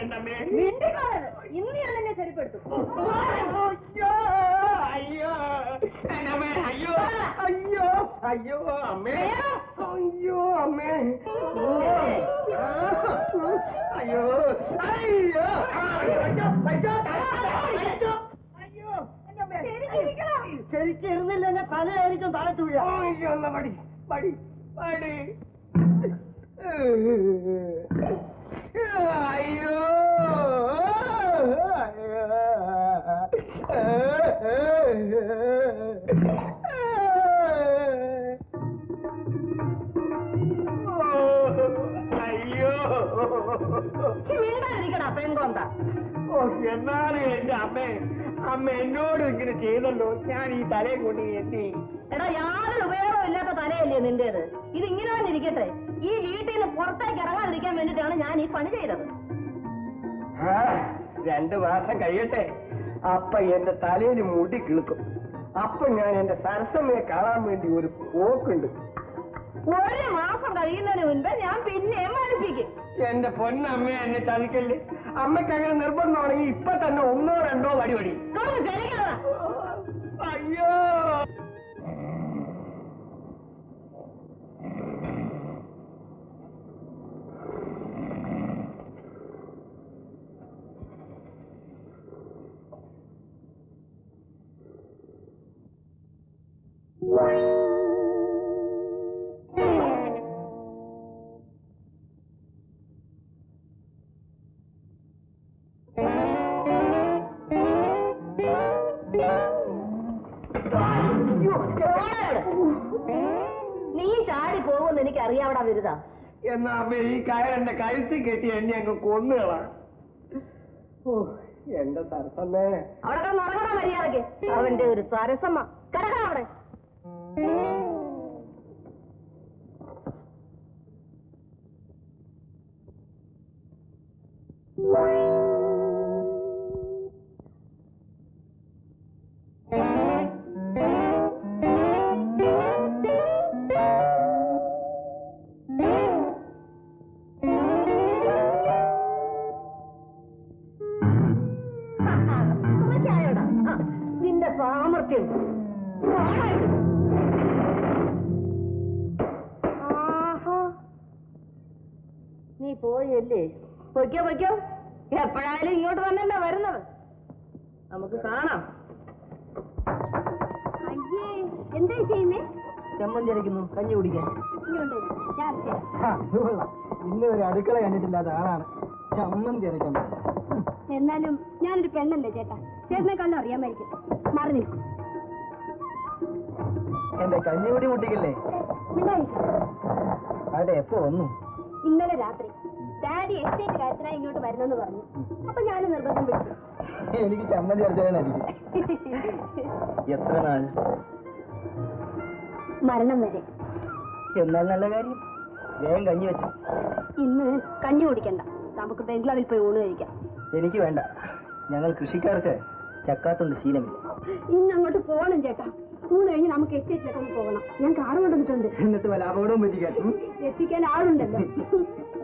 ഇന്ന് ഞാൻ എന്നെ ശരിപ്പെടുത്തും. അയ്യോ അയ്യോ അയ്യോ അയ്യോ അമ്മേ അയ്യോ അമ്മേ അയ്യോ അയ്യോ ശരിക്കിരുന്നില്ല എന്നെ തലയായിരിക്കും താഴത്തു വീഴ. അയ്യോ എന്നാ പടി പടി പടി അയ്യോ അയ്യോ വീണ്ടായിരിക്കടാ പെൺകൊണ്ട. എന്നാലും എന്റെ അമ്മ എന്നോട് ഇങ്ങനെ ചെയ്തല്ലോ. ഞാൻ ഈ തലയും കൊണ്ട് എത്തി. എടാ യാതൊരു ഉപയോഗവും ഇല്ലാത്ത തലയല്ലേ നിന്റേത്. ഇത് ഇങ്ങനെ തന്നെ ഇരിക്കട്ടെ. ഈ വീട്ടിൽ നിന്ന് പുറത്തേക്ക് ഇറങ്ങാതിരിക്കാൻ വേണ്ടിയിട്ടാണ് ഞാൻ ഈ പണി ചെയ്തത്. 2 മാസം കഴിയട്ടെ, അപ്പ എന്റെ തലയിൽ മുടി കിളുക്കും. അപ്പൊ ഞാൻ എന്റെ സരസമ്മയെ കാണാൻ വേണ്ടി ഒരു പോക്കുണ്ട്. 1 മാസം കഴിയുന്നതിന് മുൻപ് ഞാൻ പിന്നെ മടുപ്പിക്കും. എന്റെ പൊന്നമ്മ എന്നെ ചതിക്കല്ലേ. അമ്മയ്ക്ക് അങ്ങനെ നിർബന്ധമാണെങ്കിൽ ഇപ്പൊ തന്നെ 1 or 2 വടി. അയ്യോ നീ ചാടി പോകുമെന്ന് എനിക്ക് അറിയാവടാ വരുതാ. എന്നാ അമ്മ ഈ കയർ എന്റെ കഴുത്തിൽ കെട്ടി എന്നെ അങ്ങ് കൊന്നുകളാ. എന്റെ സരസമ്മേ അവിടെ നടക്കണ മര്യാദക്ക്. അവന്റെ ഒരു സരസമ്മ കിടക്കണം അവിടെ. നിന്റെ സാമർത്ഥ്യം നീ പോയല്ലേ? പൊയ്ക്കോ പൊയ്ക്കോ. എപ്പോഴായാലും ഇങ്ങോട്ട് തന്നെയല്ലേ വരുന്നത്. നമുക്ക് കാണാം. അയ്യേ എന്താ ചെയ്യുന്നേ? ചമ്മന്തി അരയ്ക്കുന്നു, കഞ്ഞി കുടിക്കാൻ. ഇന്ന് ഒരു അടുക്കള കണ്ടിട്ടില്ലാത്ത ആളാണ് ചമ്മന്തി അരയ്ക്കാൻ. എന്നാലും ഞാനൊരു പെണ്ണല്ലേ ചേട്ടാ. ചേട്ടനെ കണ്ടു അറിയാമായിരിക്കും. മാറി നിൽക്കും. എന്റെ കഞ്ഞിമുടി മുട്ടിക്കല്ലേ? അവിടെ എപ്പോ വന്നു? ഇന്നലെ രാത്രി. ഡാഡി എസ്റ്റേറ്റ് കാര്യത്തിനായി ഇങ്ങോട്ട് വരുന്നെന്ന് പറഞ്ഞു. അപ്പൊ ഞാൻ നിർബന്ധം പിടിച്ചു. എനിക്ക് ചമ്മന്തി അരച്ചാനായിരിക്കും. എത്ര നാൾ? മരണം വരെ. എന്നാൽ നല്ല കാര്യം. വേഗം കഞ്ഞി വെച്ചു. ഇന്ന് കഞ്ഞി കുടിക്കണ്ട, നമുക്ക് ബംഗ്ലാവിൽ പോയി ഊണ് കഴിക്കാം. എനിക്ക് വേണ്ട. ഞങ്ങൾ കൃഷിക്കാർക്ക് ചക്കാത്തുണ്ട് ശീലമില്ല. ഇന്ന് അങ്ങോട്ട് പോകണം ചേട്ടാ. ഊണ് കഴിഞ്ഞ് നമുക്ക് എസ്റ്റേറ്റിലൊക്കെ ഒന്ന് പോകണം. ഞാൻ കാറ് കൊണ്ടുവന്നിട്ടുണ്ട്. എന്നിട്ട് വല്ല അപകടവും പറ്റിക്കാൻ രക്ഷിക്കാൻ ആളുണ്ടല്ലോ.